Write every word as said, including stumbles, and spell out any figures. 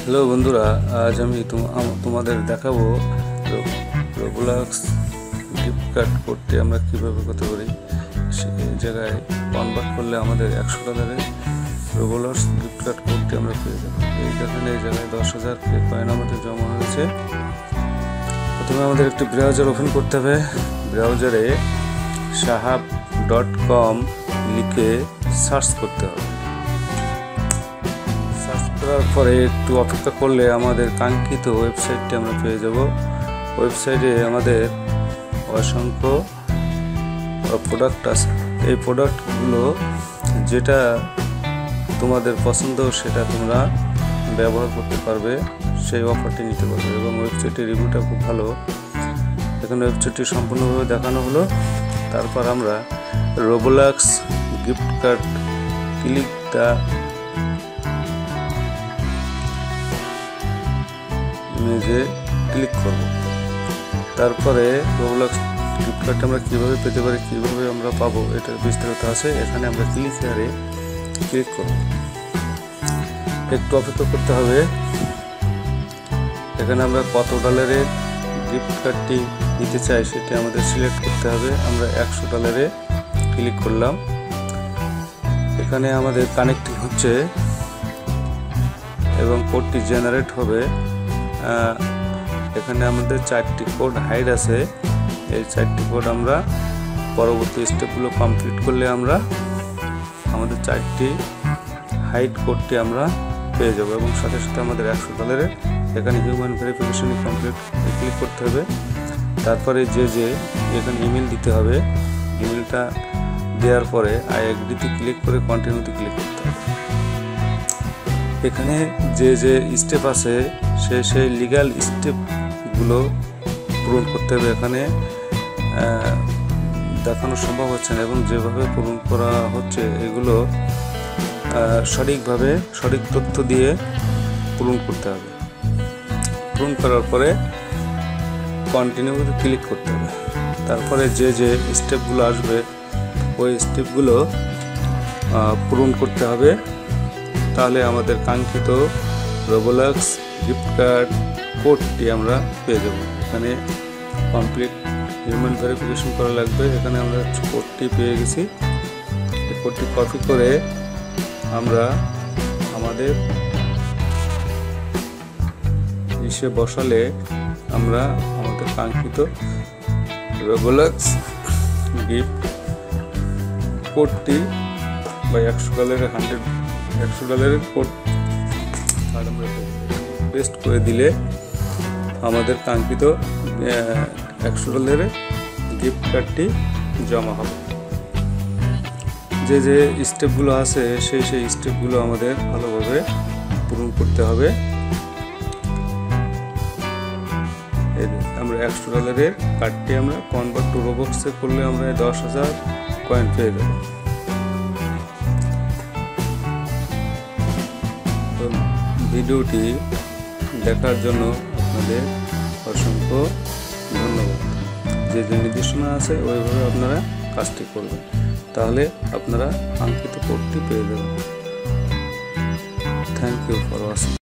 Hello বন্ধুরা, আজ আমি তোমাদের দেখাবো রোবলক্স গিফট কার্ড করতে আমরা কীভাবে করতে পারি। সেই জায়গায় কনভার্ট করলে আমাদের একশো ডলারের রোবলক্স গিফট কার্ড করতে আমরা পেয়ে যাবো। এই দেখেন, এই জায়গায় দশ হাজার কয়েন আমাদের জমা হয়েছে। প্রথমে আমাদের একটি ব্রাউজার ওপেন করতে হবে। ব্রাউজারে সাহাব ডট কম লিখে সার্চ করতে হবে। সার্চ করার পরে একটু অপেক্ষা করলে আমাদের কাঙ্ক্ষিত ওয়েবসাইটটি আমরা পেয়ে যাব। ওয়েবসাইটে আমাদের অসংখ্য প্রোডাক্ট আছে। এই প্রোডাক্টগুলো যেটা তোমাদের পছন্দ সেটা তোমরা ব্যবহার করতে পারবে, সেই অফারটি নিতে পারবে এবং ওয়েবসাইটের রিভিউটা খুব ভালো। এখানে ওয়েবসাইটটি সম্পূর্ণভাবে দেখানো হলো। তারপর আমরা Roblox gift card click the ইমেজে ক্লিক করব। তারপরে রোবলক্স গিফট কার্ডটা আমরা কীভাবে পেতে পারি, কীভাবে আমরা পাবো, এটা বিস্তারিত আছে। এখানে আমরা ক্লিক হেয়ারে ক্লিক করব। একটু অপেক্ষা করতে হবে। এখানে আমরা কত ডলারের গিফট কার্ডটি নিতে চাই সেটি আমাদের সিলেক্ট করতে হবে। আমরা একশো ডলারে ক্লিক করলাম। এখানে আমাদের কানেক্টিং হচ্ছে এবং কোডটি জেনারেট হবে। এখানে আমাদের চারটি কোড হাইড আছে। এই চারটি কোড আমরা পরবর্তী স্টেপগুলো কমপ্লিট করলে আমরা আমাদের চারটি হাইড কোডটি আমরা পেয়ে যাব এবং সাথে সাথে আমাদের একশো ডলারের এখানে হিউম্যান ভেরিফিকেশন কমপ্লিট ক্লিক করতে হবে। তারপরে যে যে এখানে ইমেল দিতে হবে, ইমেলটা দেওয়ার পরে আই এগ্রিতে ক্লিক করে কন্টিনিউতে ক্লিক করতে হবে। এখানে যে যে স্টেপ আছে সে সেই লিগ্যাল স্টেপগুলো পূরণ করতে হবে। এখানে দেখানো সম্ভব হচ্ছে না এবং যেভাবে পূরণ করা হচ্ছে এগুলো সঠিকভাবে সঠিক তথ্য দিয়ে পূরণ করতে হবে। পূরণ করার পরে কন্টিনিউতে ক্লিক করতে হবে। তারপরে যে যে স্টেপগুলো আসবে ওই স্টেপগুলো পূরণ করতে হবে। তাহলে আমাদের কাঙ্ক্ষিত রোবলক্স গিফট কার্ড কোডটি আমরা পেয়ে যাব। এখানে কমপ্লিট হিউম্যান ভেরিফিকেশন করা লাগবে। এখানে আমরা কোডটি পেয়ে গেছি। এই কোডটি কপি করে আমরা আমাদের ইসে বসালে আমরা আমাদের কাঙ্ক্ষিত রোবলক্স গিফট কোডটি বা একশো ডলারের হান্ড্রেড একশো ডলারের কোড কার্ড আমরা পেস্ট করে দিলে আমাদের কাঙ্ক্ষিত একশো ডলারের গিফট কার্ডটি জমা হবে। যে যে স্টেপগুলো আছে সেই সেই স্টেপগুলো আমাদের ভালোভাবে পূরণ করতে হবে। আমরা একশো ডলারের কার্ডটি আমরা কনভার্ট টু রোবক্সে করলে আমরা দশ হাজার কয়েন পেয়ে যাব। তো ভিডিওটি দেখার জন্য আপনাদের অসংখ্য ধন্যবাদ। যে যে নির্দেশনা আছে ওইভাবে আপনারা কাজটি করবেন, তাহলে আপনারা কাঙ্ক্ষিত কোডটি পেয়ে যাবেন। Thank you for watching.